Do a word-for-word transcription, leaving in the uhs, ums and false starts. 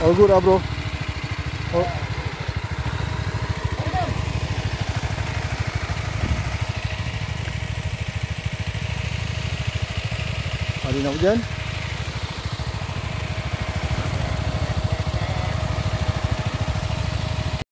All good ah bro. Oh. Hari nak hujan.